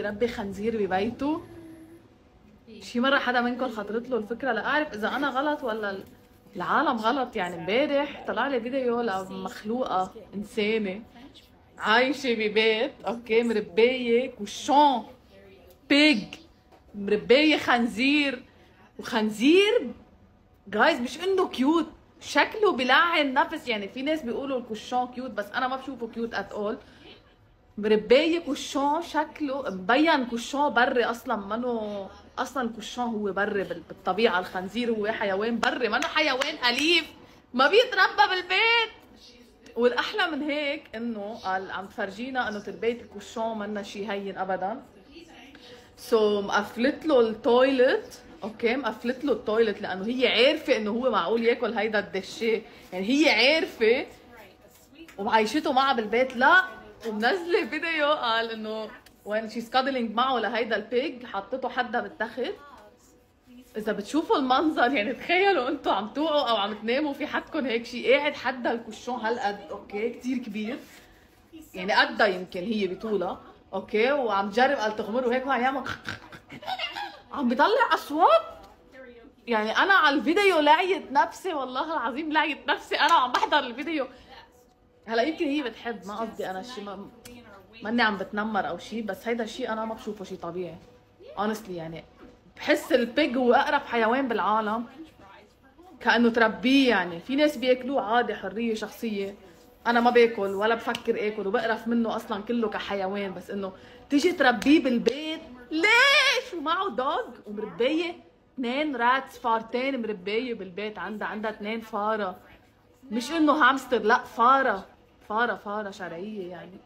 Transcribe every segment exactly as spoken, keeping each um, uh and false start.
يربي خنزير ببيته؟ شي مره حدا منكم خطرت له الفكره؟ لا اعرف اذا انا غلط ولا العالم غلط. يعني امبارح طلع لي فيديو لمخلوقه انسانه عايشه ببيت اوكي مربيه كوشون بيج، مربيه خنزير. وخنزير جايز مش انه كيوت، شكله بلعن نفس. يعني في ناس بيقولوا الكوشون كيوت بس انا ما بشوفه كيوت ات اول. مربيه كوشون شكله مبين كوشون بري اصلا، منه اصلا كوشون هو بري بالطبيعه. الخنزير هو حيوان بري، منه حيوان اليف ما بيتربى بالبيت. والاحلى من هيك انه قال عم تفرجينا انه تربيه الكوشون منا شيء هين ابدا. سو so, مقفلت له التويلت اوكي، مقفلت له التويلت لانه هي عارفه انه هو معقول ياكل هيدا الدشيه. يعني هي عارفه وعايشته معها بالبيت. لا ومنزله فيديو قال انه وين شي سكادلينج معه لهيدا البيج حطته حدا بالتخت. اذا بتشوفوا المنظر يعني تخيلوا انتم عم توقعوا او عم تناموا في حدكم هيك شيء قاعد حدا الكوشون هالقد اوكي كثير كبير، يعني قدها يمكن هي بطولها اوكي، وعم تجرب قال تغمره هيك وعم يعمل عم بيطلع اصوات. يعني انا على الفيديو لعيت نفسي والله العظيم لعيت نفسي انا وعم بحضر الفيديو. هلا يمكن هي بتحب، ما قصدي انا شيء، ما ماني عم بتنمر او شيء، بس هيدا الشيء انا ما بشوفه شيء طبيعي honestly. يعني بحس البيج هو اقرب حيوان بالعالم كانه تربيه. يعني في ناس بياكلوه عادي حريه شخصيه، انا ما باكل ولا بفكر اكل وبقرف منه اصلا كله كحيوان، بس انه تيجي تربيه بالبيت ليش؟ ومعه دوغ ومربيه اثنين راتس فارتين مربيه بالبيت، عندها عندها اثنين فاره، مش انه هامستر، لا فاره فاره فاره شرعيه يعني.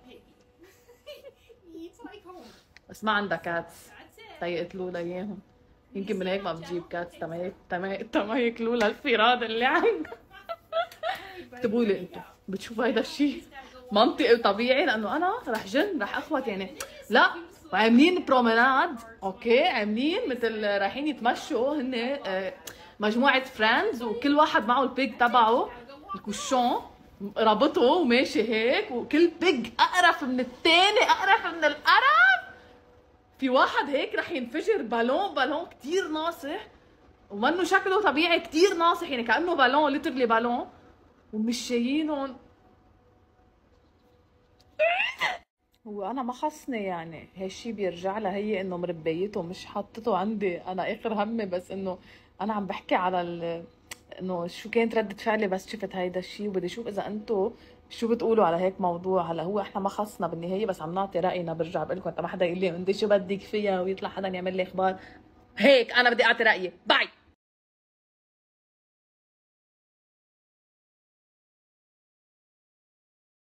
بس ما عندها كاتس طيقت له اياهم، يمكن من هيك ما بتجيب كاتس تما تما تما ياكلوا لها الفراد اللي عندها. اكتبوا لي انتم بتشوفوا هيدا الشيء منطقي وطبيعي؟ لانه انا رح جن رح اخوت يعني. لا وعاملين برومناد اوكي، عاملين مثل رايحين يتمشوا هن مجموعه فريندز وكل واحد معه البيج تبعه الكوشون رابطه وماشي هيك، وكل بيج اقرف من الثاني اقرف من القرف. في واحد هيك رح ينفجر بالون بالون كثير ناصح ومنه شكله طبيعي كثير ناصح، يعني كانه بالون ليترلي بالون ومش شايينهم. هو انا ما خصني يعني هالشي بيرجع لها هي انه مربيته مش حطته عندي انا اخر همي، بس انه انا عم بحكي على ال... انه شو كانت ردة فعلي بس شفت هيدا الشيء، وبدي اشوف اذا انتم شو بتقولوا على هيك موضوع. هلا هو احنا ما خصنا بالنهايه بس عم نعطي راينا. برجع بقول لكم انت ما حدا يقول لي انت شو بدك فيها ويطلع حدا يعمل لي اخبار هيك، انا بدي اعطي رايي. باي.